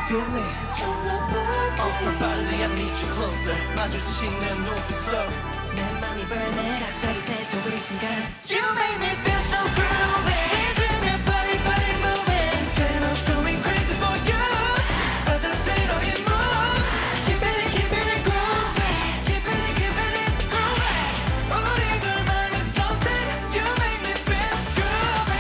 feeling 어서 빨리 I need you closer 마주치는 눈빛 속 내 맘이 burn it up 짜릿해져 이 순간 You make me feel so groovy 리듬에 body body moving Then I'm going crazy for you 빠져들어 이 move Keep it groovy Keep it groovy 우리 둘만의 something You make me feel groovy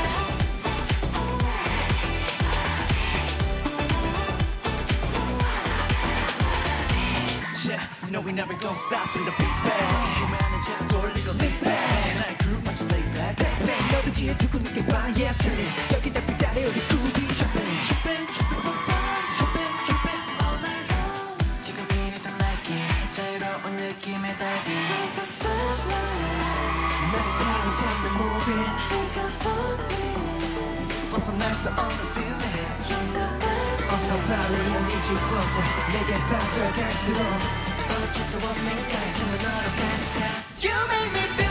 Yeah, you know we never gonna stop in the big bang 힘많은 채로 돌리고 lean back 날 groove 마치 lay back bang 너를 뒤에 두고 느껴봐 yeah chillin' 여기다 기다려 우리 groovy trippin' for fun trippin' all night long 지금 이랬던 like it 새로운 느낌의 diving Like a spotlight 나를 사로잡는 moving Think I'm falling 벗어날 수 없는 feeling 어서 어서 빨리 I need you closer 내게 빠져갈수록 어쩔 수 없는 감정은 너로 가득 차 You make me feel